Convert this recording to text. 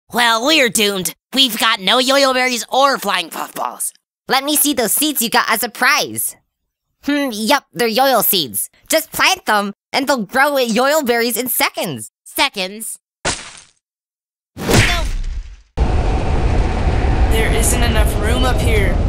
Well, we're doomed. We've got no yo-yo berries or flying puffballs. Let me see those seeds you got as a prize. Yup, they're yo-yo seeds. Just plant them, and they'll grow with yo-yo berries in seconds. Seconds? There isn't enough room up here.